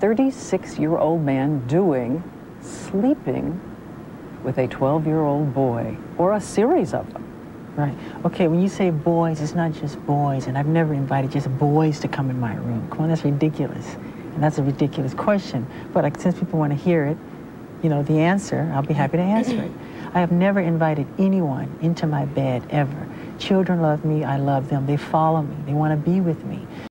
36-year-old man doing sleeping with a 12-year-old boy, or a series of them? Right. Okay, when you say boys, it's not just boys, and I've never invited just boys to come in my room. Come on, that's ridiculous. And that's a ridiculous question. But like, since people want to hear it, you know, the answer, I'll be happy to answer it. I have never invited anyone into my bed, ever. Children love me, I love them. They follow me, they want to be with me.